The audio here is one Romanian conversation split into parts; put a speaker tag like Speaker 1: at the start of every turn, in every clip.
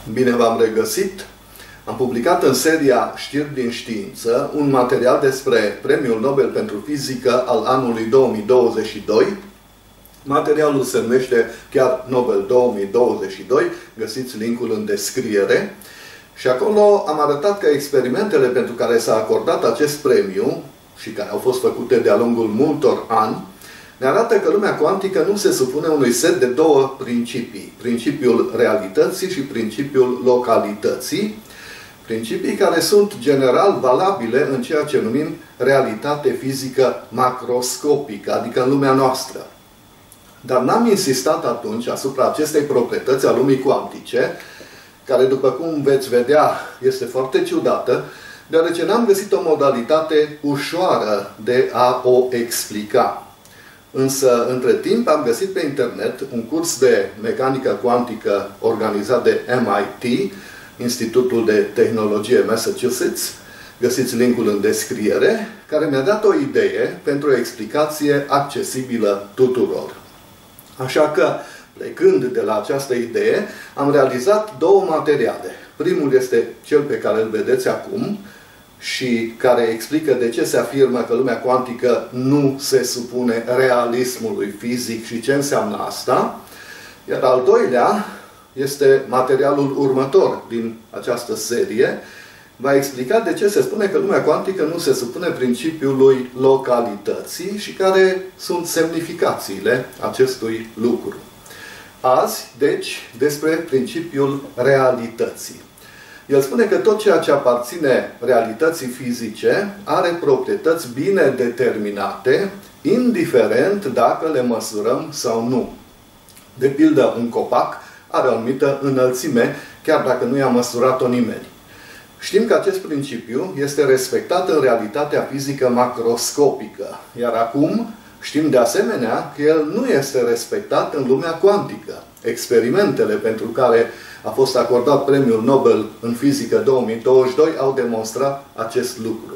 Speaker 1: Bine v-am regăsit! Am publicat în seria Știri din Știință un material despre Premiul Nobel pentru Fizică al anului 2022. Materialul se numește chiar Nobel 2022. Găsiți linkul în descriere. Și acolo am arătat că experimentele pentru care s-a acordat acest premiu și care au fost făcute de-a lungul multor ani, ne arată că lumea cuantică nu se supune unui set de două principii. Principiul realității și principiul localității. Principii care sunt general valabile în ceea ce numim realitate fizică macroscopică, adică în lumea noastră. Dar n-am insistat atunci asupra acestei proprietăți a lumii cuantice, care, după cum veți vedea, este foarte ciudată, deoarece n-am găsit o modalitate ușoară de a o explica. Însă, între timp, am găsit pe internet un curs de mecanică cuantică organizat de MIT, Institutul de Tehnologie Massachusetts, găsiți linkul în descriere, care mi-a dat o idee pentru o explicație accesibilă tuturor. Așa că, plecând de la această idee, am realizat două materiale. Primul este cel pe care îl vedeți acum și care explică de ce se afirmă că lumea cuantică nu se supune realismului fizic și ce înseamnă asta. Iar al doilea este materialul următor din această serie. Va explica de ce se spune că lumea cuantică nu se supune principiului localității și care sunt semnificațiile acestui lucru. Azi, deci, despre principiul realității. El spune că tot ceea ce aparține realității fizice are proprietăți bine determinate, indiferent dacă le măsurăm sau nu. De pildă, un copac are o anumită înălțime, chiar dacă nu i-a măsurat-o nimeni. Știm că acest principiu este respectat în realitatea fizică macroscopică, iar acum știm de asemenea că el nu este respectat în lumea cuantică. Experimentele pentru care a fost acordat Premiul Nobel în Fizică 2022 au demonstrat acest lucru.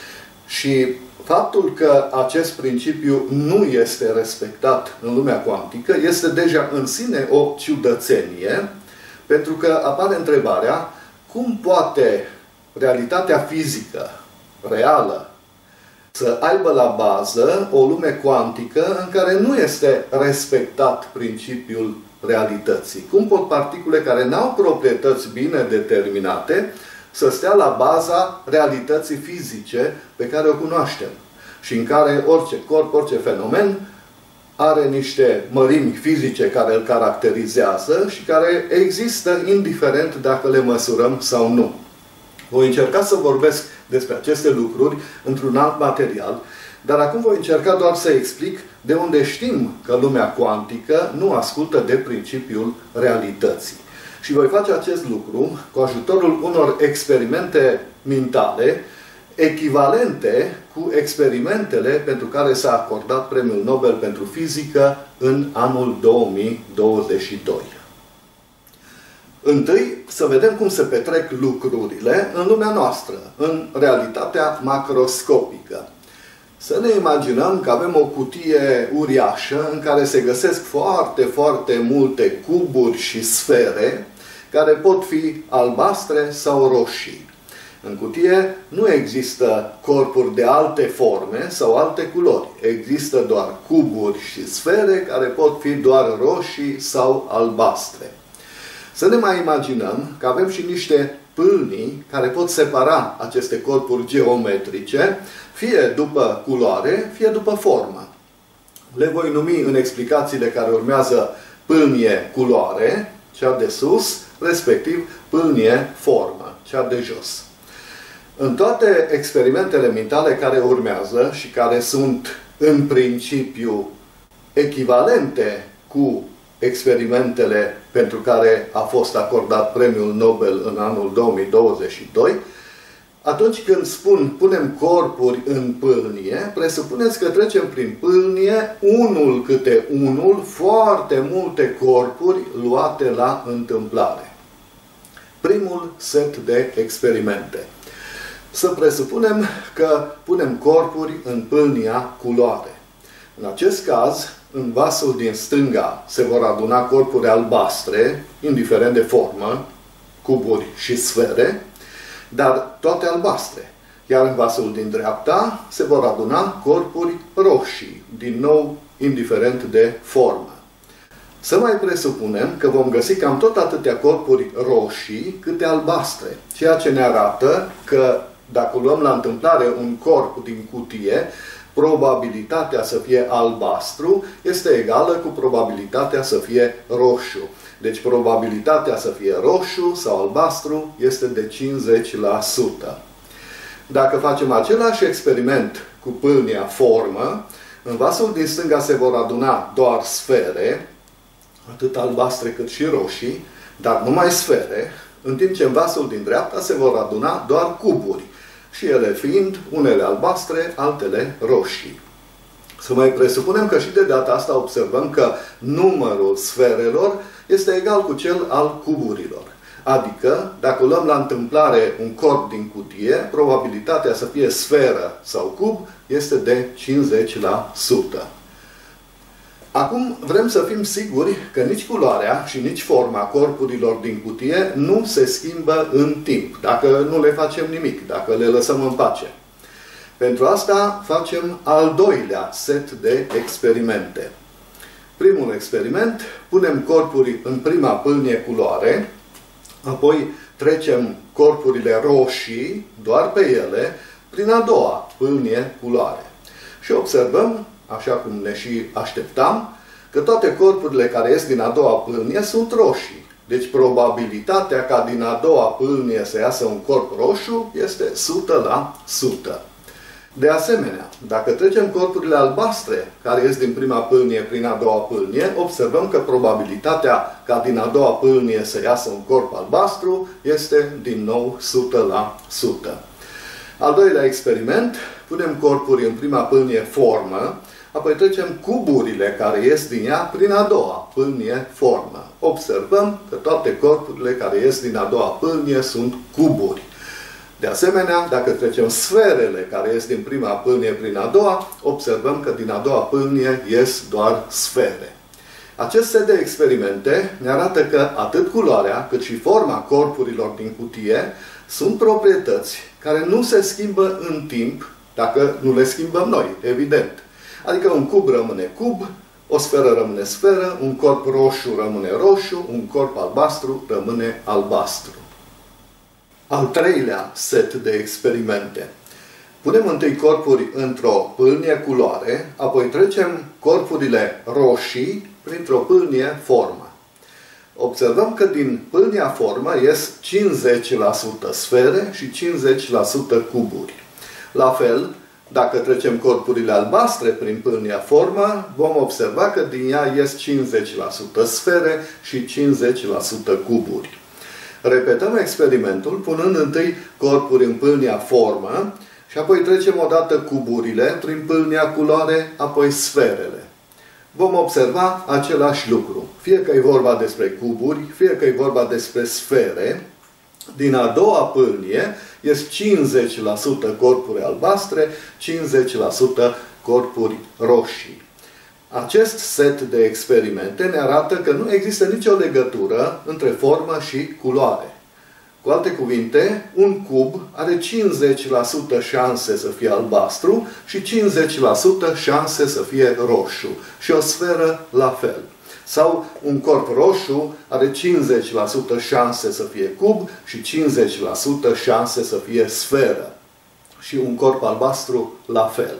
Speaker 1: Și faptul că acest principiu nu este respectat în lumea cuantică este deja în sine o ciudățenie, pentru că apare întrebarea cum poate realitatea fizică, reală, să aibă la bază o lume cuantică în care nu este respectat principiul realității. Cum pot particule care n-au proprietăți bine determinate să stea la baza realității fizice pe care o cunoaștem și în care orice corp, orice fenomen are niște mărimi fizice care îl caracterizează și care există indiferent dacă le măsurăm sau nu. Voi încerca să vorbesc despre aceste lucruri într-un alt material, dar acum voi încerca doar să explic de unde știm că lumea cuantică nu ascultă de principiul realității. Și voi face acest lucru cu ajutorul unor experimente mentale echivalente cu experimentele pentru care s-a acordat Premiul Nobel pentru Fizică în anul 2022. Întâi, să vedem cum se petrec lucrurile în lumea noastră, în realitatea macroscopică. Să ne imaginăm că avem o cutie uriașă în care se găsesc foarte, foarte multe cuburi și sfere care pot fi albastre sau roșii. În cutie nu există corpuri de alte forme sau alte culori. Există doar cuburi și sfere care pot fi doar roșii sau albastre. Să ne mai imaginăm că avem și niște pâlnii care pot separa aceste corpuri geometrice, fie după culoare, fie după formă. Le voi numi în explicațiile care urmează pâlnie culoare, cea de sus, respectiv pâlnie formă, cea de jos. În toate experimentele mentale care urmează și care sunt în principiu echivalente cu experimentele pentru care a fost acordat Premiul Nobel în anul 2022, atunci când spun punem corpuri în pâlnie, presupuneți că trecem prin pâlnie, unul câte unul, foarte multe corpuri luate la întâmplare. Primul set de experimente. Să presupunem că punem corpuri în pâlnia culoare. În acest caz, în vasul din stânga se vor aduna corpuri albastre, indiferent de formă, cuburi și sfere, dar toate albastre. Iar în vasul din dreapta se vor aduna corpuri roșii, din nou indiferent de formă. Să mai presupunem că vom găsi cam tot atâtea corpuri roșii câte albastre, ceea ce ne arată că dacă luăm la întâmplare un corp din cutie, probabilitatea să fie albastru este egală cu probabilitatea să fie roșu. Deci probabilitatea să fie roșu sau albastru este de 50%. Dacă facem același experiment cu pâlnia formă, în vasul din stânga se vor aduna doar sfere, atât albastre cât și roșii, dar numai sfere, în timp ce în vasul din dreapta se vor aduna doar cuburi, și ele fiind unele albastre, altele roșii. Să mai presupunem că și de data asta observăm că numărul sferelor este egal cu cel al cuburilor. Adică, dacă luăm la întâmplare un corp din cutie, probabilitatea să fie sferă sau cub este de 50%. Acum vrem să fim siguri că nici culoarea și nici forma corpurilor din cutie nu se schimbă în timp, dacă nu le facem nimic, dacă le lăsăm în pace. Pentru asta facem al doilea set de experimente. Primul experiment, punem corpuri în prima pâlnie culoare, apoi trecem corpurile roșii, doar pe ele, prin a doua pâlnie culoare. Și observăm, așa cum ne și așteptam, că toate corpurile care ies din a doua pâlnie sunt roșii. Deci probabilitatea ca din a doua pâlnie să iasă un corp roșu este 100%. De asemenea, dacă trecem corpurile albastre care ies din prima pâlnie prin a doua pâlnie, observăm că probabilitatea ca din a doua pâlnie să iasă un corp albastru este din nou 100%. Al doilea experiment, punem corpuri în prima pâlnie formă, apoi trecem cuburile care ies din ea prin a doua pâlnie formă. Observăm că toate corpurile care ies din a doua pâlnie sunt cuburi. De asemenea, dacă trecem sferele care ies din prima pâlnie prin a doua, observăm că din a doua pâlnie ies doar sfere. Acest set de experimente ne arată că atât culoarea cât și forma corpurilor din cutie sunt proprietăți care nu se schimbă în timp dacă nu le schimbăm noi, evident. Adică un cub rămâne cub, o sferă rămâne sferă, un corp roșu rămâne roșu, un corp albastru rămâne albastru. Al treilea set de experimente. Punem întâi corpuri într-o pâlnie culoare, apoi trecem corpurile roșii printr-o pâlnie formă. Observăm că din pâlnia formă ies 50% sfere și 50% cuburi. La fel, dacă trecem corpurile albastre prin pâlnia formă, vom observa că din ea ies 50% sfere și 50% cuburi. Repetăm experimentul punând întâi corpuri în pâlnia formă și apoi trecem odată cuburile prin pâlnia culoare, apoi sferele. Vom observa același lucru. Fie că e vorba despre cuburi, fie că e vorba despre sfere, din a doua pâlnie ies 50% corpuri albastre, 50% corpuri roșii. Acest set de experimente ne arată că nu există nicio legătură între formă și culoare. Cu alte cuvinte, un cub are 50% șanse să fie albastru și 50% șanse să fie roșu. Și o sferă la fel. Sau un corp roșu are 50% șanse să fie cub și 50% șanse să fie sferă. Și un corp albastru la fel.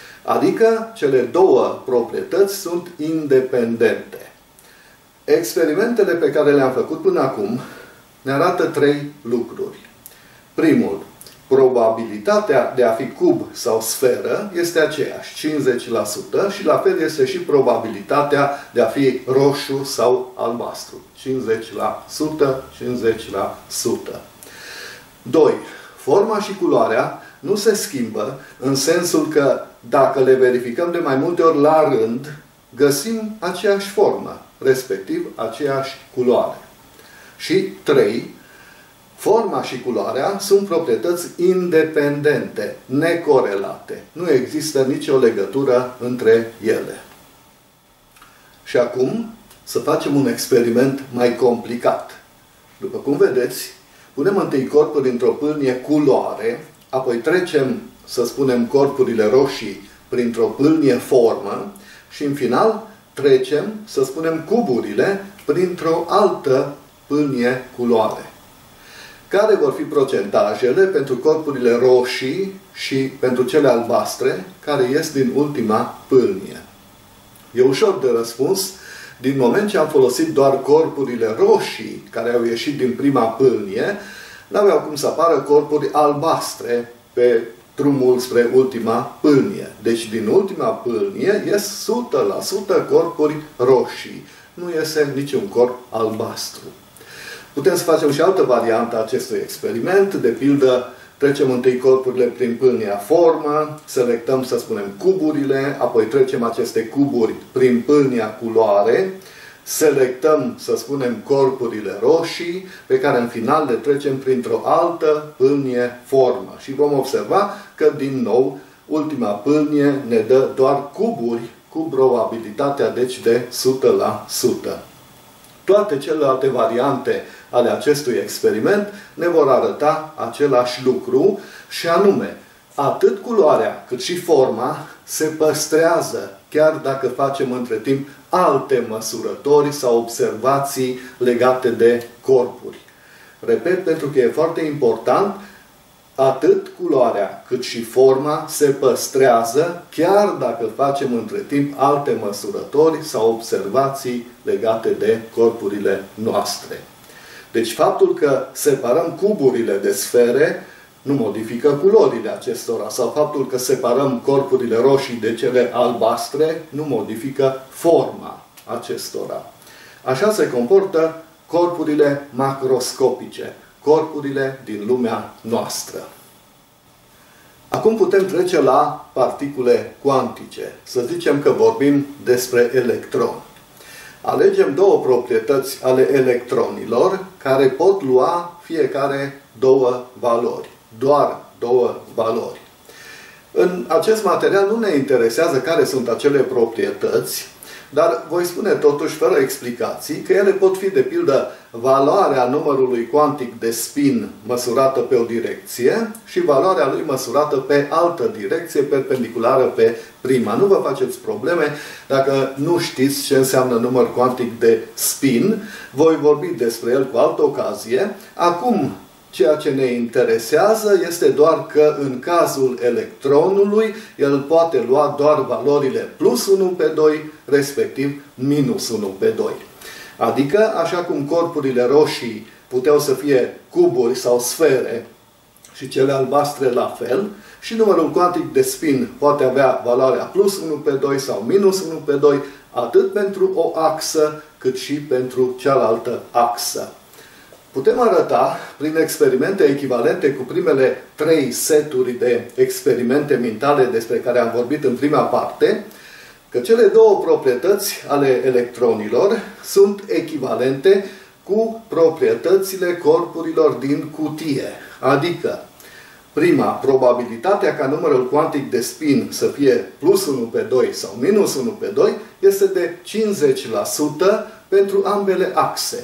Speaker 1: Adică cele două proprietăți sunt independente. Experimentele pe care le-am făcut până acum ne arată trei lucruri. Primul, probabilitatea de a fi cub sau sferă este aceeași, 50%, și la fel este și probabilitatea de a fi roșu sau albastru, 50%, 50%. 2. Forma și culoarea nu se schimbă în sensul că dacă le verificăm de mai multe ori la rând, găsim aceeași formă, respectiv aceeași culoare. Și 3. Forma și culoarea sunt proprietăți independente, necorelate. Nu există nicio legătură între ele. Și acum să facem un experiment mai complicat. După cum vedeți, punem întâi corpuri într-o pâlnie culoare, apoi trecem, să spunem, corpurile roșii printr-o pâlnie formă și în final trecem, să spunem, cuburile printr-o altă pâlnie culoare. Care vor fi procentajele pentru corpurile roșii și pentru cele albastre care ies din ultima pâlnie? E ușor de răspuns. Din moment ce am folosit doar corpurile roșii care au ieșit din prima pâlnie, n-aveau cum să apară corpuri albastre pe drumul spre ultima pâlnie. Deci din ultima pâlnie ies 100% corpuri roșii. Nu iese niciun corp albastru. Putem să facem și altă variantă a acestui experiment. De pildă, trecem întâi corpurile prin pâlnia formă, selectăm, să spunem, cuburile, apoi trecem aceste cuburi prin pâlnia culoare, selectăm, să spunem, corpurile roșii, pe care în final le trecem printr-o altă pâlnie formă. Și vom observa că, din nou, ultima pâlnie ne dă doar cuburi cu probabilitatea, deci, de 100%. Toate celelalte variante ale acestui experiment ne vor arăta același lucru și anume, atât culoarea cât și forma se păstrează chiar dacă facem între timp alte măsurători sau observații legate de corpuri. Repet, pentru că e foarte important, atât culoarea cât și forma se păstrează chiar dacă facem între timp alte măsurători sau observații legate de corpurile noastre. Deci faptul că separăm cuburile de sfere nu modifică culorile acestora, sau faptul că separăm corpurile roșii de cele albastre nu modifică forma acestora. Așa se comportă corpurile macroscopice, corpurile din lumea noastră. Acum putem trece la particule cuantice. Să zicem că vorbim despre electroni. Alegem două proprietăți ale electronilor care pot lua fiecare două valori. Doar două valori. În acest material nu ne interesează care sunt acele proprietăți, dar voi spune totuși, fără explicații, că ele pot fi, de pildă, valoarea numărului cuantic de spin măsurată pe o direcție și valoarea lui măsurată pe altă direcție perpendiculară pe prima. Nu vă faceți probleme dacă nu știți ce înseamnă număr cuantic de spin. Voi vorbi despre el cu altă ocazie. Acum, ceea ce ne interesează este doar că în cazul electronului el poate lua doar valorile plus 1 pe 2, respectiv minus 1 pe 2. Adică, așa cum corpurile roșii puteau să fie cuburi sau sfere și cele albastre la fel, și numărul cuantic de spin poate avea valoarea plus 1 pe 2 sau minus 1 pe 2, atât pentru o axă cât și pentru cealaltă axă. Putem arăta, prin experimente echivalente cu primele 3 seturi de experimente mentale despre care am vorbit în prima parte, că cele două proprietăți ale electronilor sunt echivalente cu proprietățile corpurilor din cutie. Adică, prima, probabilitatea ca numărul cuantic de spin să fie plus 1 pe 2 sau minus 1 pe 2 este de 50% pentru ambele axe.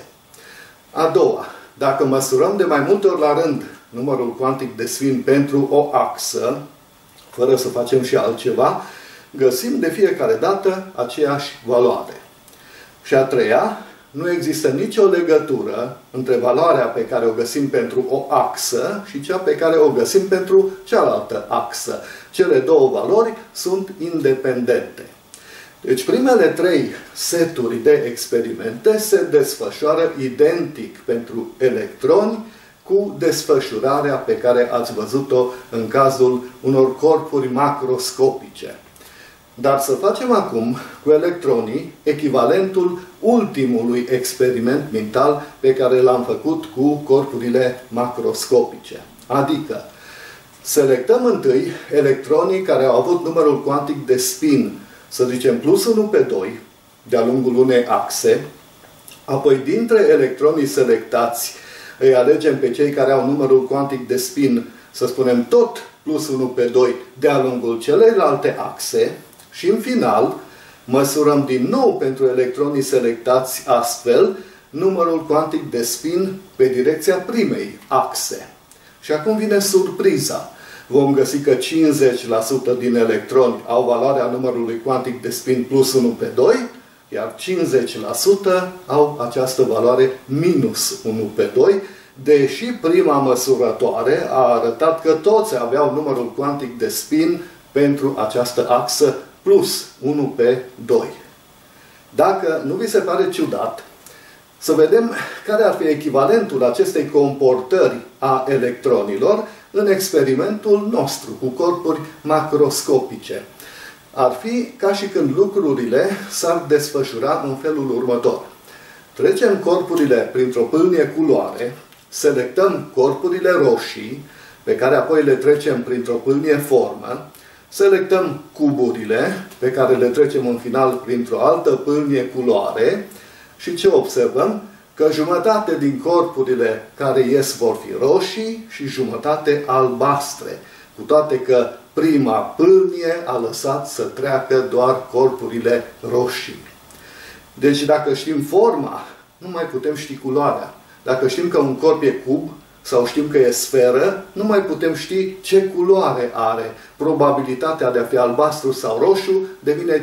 Speaker 1: A doua, dacă măsurăm de mai multe ori la rând numărul cuantic de spin pentru o axă, fără să facem și altceva, găsim de fiecare dată aceeași valoare. Și a treia, nu există nicio legătură între valoarea pe care o găsim pentru o axă și cea pe care o găsim pentru cealaltă axă. Cele două valori sunt independente. Deci primele 3 seturi de experimente se desfășoară identic pentru electroni cu desfășurarea pe care ați văzut-o în cazul unor corpuri macroscopice. Dar să facem acum cu electronii echivalentul ultimului experiment mental pe care l-am făcut cu corpurile macroscopice. Adică, selectăm întâi electronii care au avut numărul cuantic de spin, să zicem plus 1 pe 2, de-a lungul unei axe, apoi dintre electronii selectați îi alegem pe cei care au numărul cuantic de spin, să spunem tot plus 1 pe 2, de-a lungul celelalte axe, și în final măsurăm din nou pentru electronii selectați astfel numărul cuantic de spin pe direcția primei axe. Și acum vine surpriza. Vom găsi că 50% din electroni au valoarea numărului cuantic de spin plus 1 pe 2, iar 50% au această valoare minus 1 pe 2, deși prima măsurătoare a arătat că toți aveau numărul cuantic de spin pentru această axă plus 1 pe 2. Dacă nu vi se pare ciudat, să vedem care ar fi echivalentul acestei comportări a electronilor în experimentul nostru cu corpuri macroscopice. Ar fi ca și când lucrurile s-ar desfășura în felul următor. Trecem corpurile printr-o pâlnie culoare, selectăm corpurile roșii, pe care apoi le trecem printr-o pâlnie formă, selectăm cuburile, pe care le trecem în final printr-o altă pâlnie culoare și ce observăm? Că jumătate din corpurile care ies vor fi roșii și jumătate albastre, cu toate că prima pâlnie a lăsat să treacă doar corpurile roșii. Deci dacă știm forma, nu mai putem ști culoarea. Dacă știm că un corp e cub sau știm că e sferă, nu mai putem ști ce culoare are. Probabilitatea de a fi albastru sau roșu devine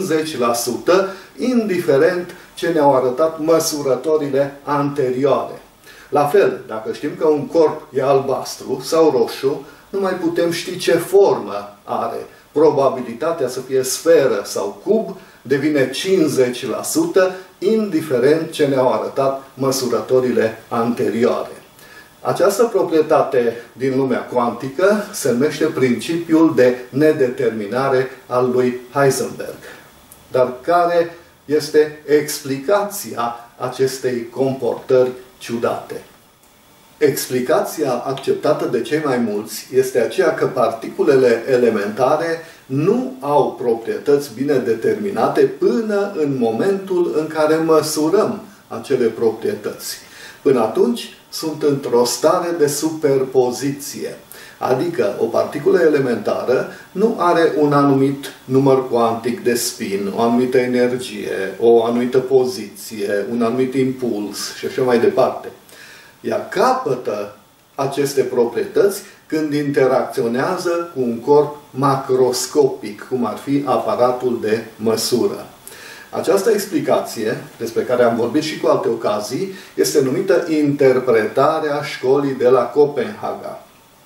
Speaker 1: 50%, indiferent ce ne-au arătat măsurătorile anterioare. La fel, dacă știm că un corp e albastru sau roșu, nu mai putem ști ce formă are. Probabilitatea să fie sferă sau cub devine 50%, indiferent ce ne-au arătat măsurătorile anterioare. Această proprietate din lumea cuantică se numește principiul de nedeterminare al lui Heisenberg. Dar care este explicația acestei comportări ciudate? Explicația acceptată de cei mai mulți este aceea că particulele elementare nu au proprietăți bine determinate până în momentul în care măsurăm acele proprietăți. Până atunci sunt într-o stare de superpoziție. Adică o particulă elementară nu are un anumit număr cuantic de spin, o anumită energie, o anumită poziție, un anumit impuls și așa mai departe. Ea capătă aceste proprietăți când interacționează cu un corp macroscopic, cum ar fi aparatul de măsură. Această explicație, despre care am vorbit și cu alte ocazii, este numită interpretarea școlii de la Copenhaga.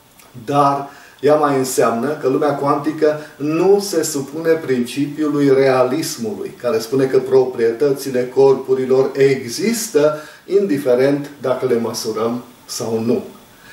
Speaker 1: Dar ea mai înseamnă că lumea cuantică nu se supune principiului realismului, care spune că proprietățile corpurilor există, indiferent dacă le măsurăm sau nu.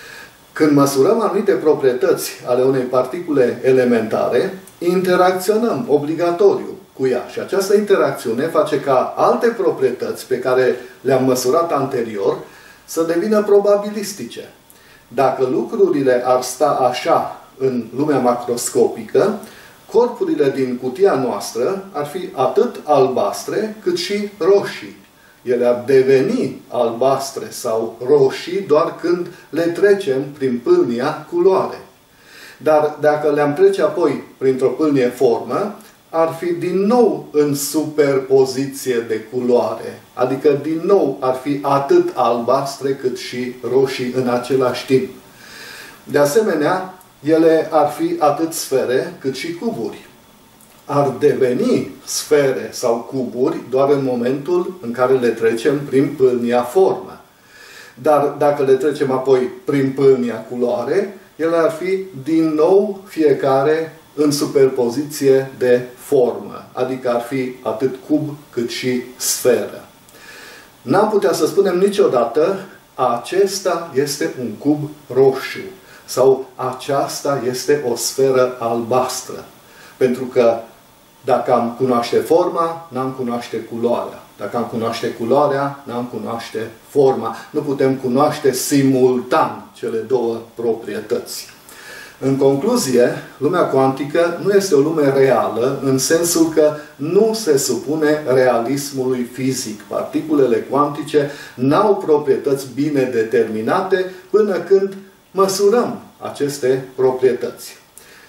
Speaker 1: Când măsurăm anumite proprietăți ale unei particule elementare, interacționăm obligatoriu cu ea. Și această interacțiune face ca alte proprietăți pe care le-am măsurat anterior să devină probabilistice. Dacă lucrurile ar sta așa în lumea macroscopică, corpurile din cutia noastră ar fi atât albastre cât și roșii. Ele ar deveni albastre sau roșii doar când le trecem prin pâlnia culoare. Dar dacă le-am trece apoi printr-o pâlnie formă, ar fi din nou în superpoziție de culoare. Adică din nou ar fi atât albastre cât și roșii în același timp. De asemenea, ele ar fi atât sfere cât și cuburi. Ar deveni sfere sau cuburi doar în momentul în care le trecem prin pâlnia formă. Dar dacă le trecem apoi prin pâlnia culoare, ele ar fi din nou fiecare în superpoziție de formă. Adică ar fi atât cub cât și sferă. N-am putea să spunem niciodată acesta este un cub roșu sau aceasta este o sferă albastră. Pentru că dacă am cunoaște forma, n-am cunoaște culoarea. Dacă am cunoaște culoarea, n-am cunoaște forma. Nu putem cunoaște simultan cele două proprietăți. În concluzie, lumea cuantică nu este o lume reală, în sensul că nu se supune realismului fizic. Particulele cuantice n-au proprietăți bine determinate până când măsurăm aceste proprietăți.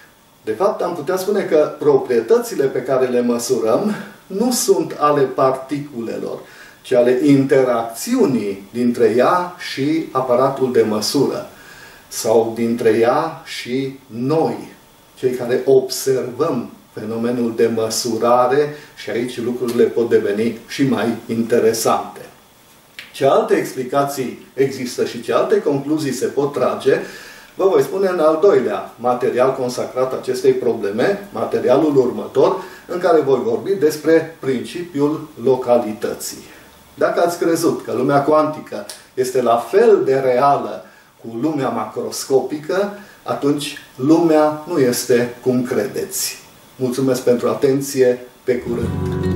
Speaker 1: De fapt, am putea spune că proprietățile pe care le măsurăm nu sunt ale particulelor, ci ale interacțiunii dintre ea și aparatul de măsură, sau dintre ea și noi, cei care observăm fenomenul de măsurare, și aici lucrurile pot deveni și mai interesante. Ce alte explicații există și ce alte concluzii se pot trage, vă voi spune în al doilea material consacrat acestei probleme, materialul următor, în care voi vorbi despre principiul localității. Dacă ați crezut că lumea cuantică este la fel de reală cu lumea macroscopică, atunci lumea nu este cum credeți. Mulțumesc pentru atenție, pe curând!